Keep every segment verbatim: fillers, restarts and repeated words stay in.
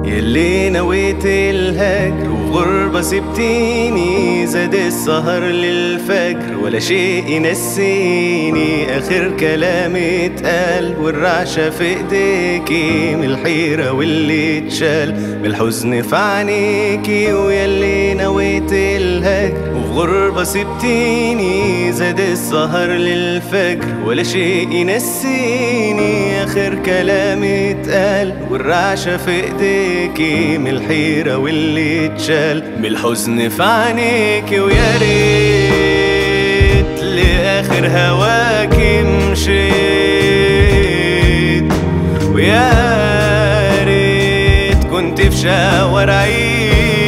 يلي نويت الهجر وغربة سبتيني، زاد السهر للفجر ولا شيء ينسيني. آخر كلام اتقال والرعشة في ايديكي، من الحيرة واللي اتشال من الحزن في عينيكي. ويلي نويت الهجر وفي غربة سبتيني، زاد السهر للفجر ولا شيء ينسيني. آخر كلام اتقال والرعشة في ايديكي، من الحيرة واللي اتشال من الحزن في عينيكي. ويا ريت لآخر هواكي مشيت، ويا ريت كنت في شوارعي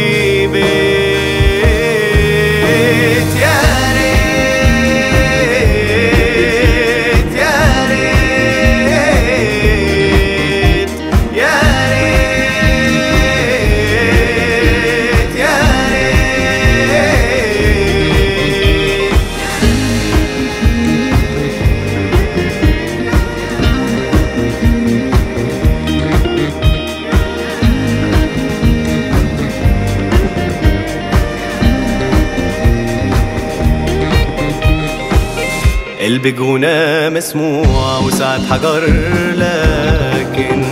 بيت. يا ريت يا ريت يا ريت يا ريت. قلبي جونا مسموع وساعات حجر، لكن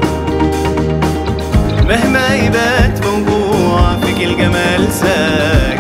مهما يبات موجوع فيك الجمال ساكن.